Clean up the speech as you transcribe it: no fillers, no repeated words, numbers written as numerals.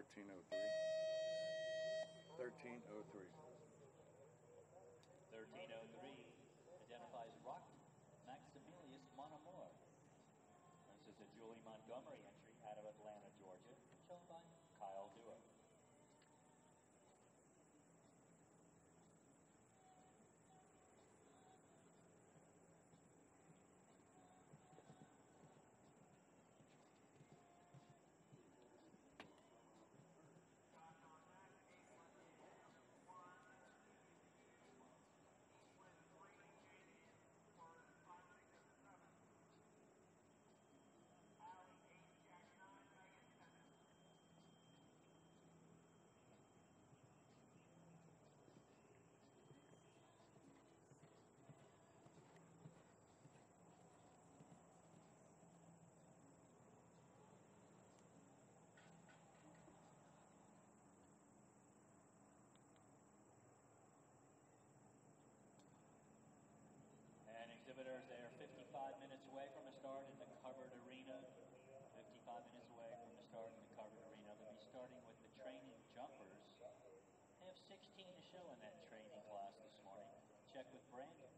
1303. 1303. 1303 identifies ROC MAXIMILLIUS MON AMOUR. This is a Julie Montgomery entry out of Atlanta, Georgia, shown by KYLE DEWAR. And exhibitors, they are 55 minutes away from a start in the covered arena. 55 minutes away from the start in the covered arena. They'll be starting with the training jumpers. They have 16 to show in that training class this morning. Check with Brandon.